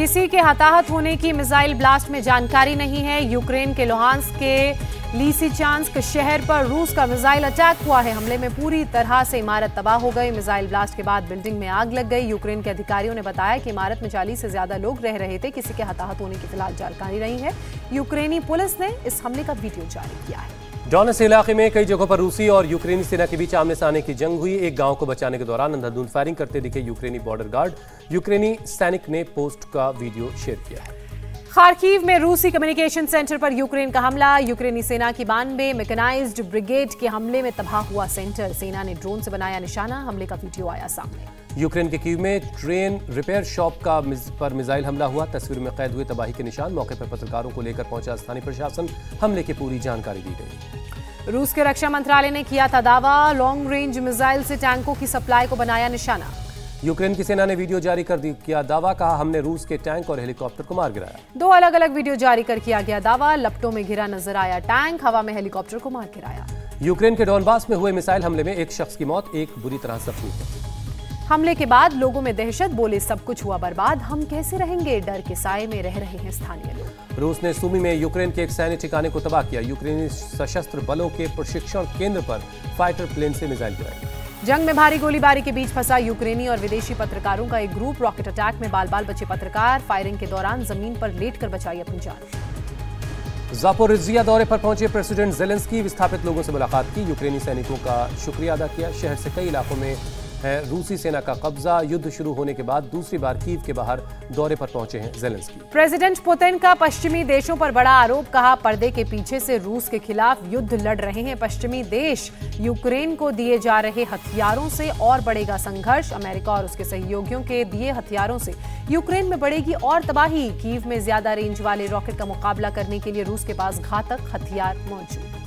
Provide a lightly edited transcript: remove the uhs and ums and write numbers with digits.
किसी के हताहत होने की मिसाइल ब्लास्ट में जानकारी नहीं है। यूक्रेन के लुहांस्क के लिसिचांस्क शहर पर रूस का मिसाइल अटैक हुआ है। हमले में पूरी तरह से इमारत तबाह हो गई। मिसाइल ब्लास्ट के बाद बिल्डिंग में आग लग गई। यूक्रेन के अधिकारियों ने बताया कि इमारत में 40 से ज्यादा लोग रह रहे थे। किसी के हताहत होने की फिलहाल जानकारी नहीं है। यूक्रेनी पुलिस ने इस हमले का वीडियो जारी किया है। डोनेट्स्क इलाके में कई जगहों पर रूसी और यूक्रेनी सेना के बीच आमने सामने की जंग हुई। एक गांव को बचाने के दौरान अंधाधुंध फायरिंग करते दिखे यूक्रेनी बॉर्डर गार्ड। यूक्रेनी सैनिक ने पोस्ट का वीडियो शेयर किया है। खार्किव में रूसी कम्युनिकेशन सेंटर पर यूक्रेन का हमला। यूक्रेनी सेना की 92 मैकेनाइज्ड ब्रिगेड के हमले में तबाह हुआ सेंटर। सेना ने ड्रोन से बनाया निशाना। हमले का वीडियो आया सामने। यूक्रेन के कीव में ट्रेन रिपेयर शॉप पर मिसाइल हमला हुआ। तस्वीर में कैद हुए तबाही के निशान। मौके पर पत्रकारों को लेकर पहुंचा स्थानीय प्रशासन। हमले की पूरी जानकारी दी गई। रूस के रक्षा मंत्रालय ने किया था दावा। लॉन्ग रेंज मिसाइल से टैंकों की सप्लाई को बनाया निशाना। यूक्रेन की सेना ने वीडियो जारी कर किया दावा। कहा, हमने रूस के टैंक और हेलीकॉप्टर को मार गिराया। 2 अलग अलग वीडियो जारी कर किया गया दावा। लपटों में घिरा नजर आया टैंक। हवा में हेलीकॉप्टर को मार गिराया। यूक्रेन के डोनबास में हुए मिसाइल हमले में एक शख्स की मौत, एक बुरी तरह जख्मी है। हमले के बाद लोगों में दहशत। बोले, सब कुछ हुआ बर्बाद, हम कैसे रहेंगे। डर के साए में रह रहे हैं स्थानीय लोग। रूस ने सूमी में यूक्रेन के एक सैन्य ठिकाने को तबाह किया। यूक्रेनी सशस्त्र बलों के प्रशिक्षण केंद्र पर फाइटर प्लेन से मिसाइल गिराए। जंग में भारी गोलीबारी के बीच फंसा यूक्रेनी और विदेशी पत्रकारों का एक ग्रुप। रॉकेट अटैक में बाल बाल बचे पत्रकार। फायरिंग के दौरान जमीन पर लेटकर बचाई अपनी जान। ज़ापोरिज़िया दौरे पर पहुंचे प्रेसिडेंट ज़ेलेंस्की। विस्थापित लोगों से मुलाकात की। यूक्रेनी सैनिकों का शुक्रिया अदा किया। शहर से कई इलाकों में है रूसी सेना का कब्जा। युद्ध शुरू होने के बाद दूसरी बार कीव के बाहर दौरे पर पहुंचे हैं ज़ेलेंस्की। प्रेसिडेंट पुतिन का पश्चिमी देशों पर बड़ा आरोप। कहा, पर्दे के पीछे से रूस के खिलाफ युद्ध लड़ रहे हैं पश्चिमी देश। यूक्रेन को दिए जा रहे हथियारों से और बढ़ेगा संघर्ष। अमेरिका और उसके सहयोगियों के दिए हथियारों से यूक्रेन में बढ़ेगी और तबाही। कीव में ज्यादा रेंज वाले रॉकेट का मुकाबला करने के लिए रूस के पास घातक हथियार मौजूद।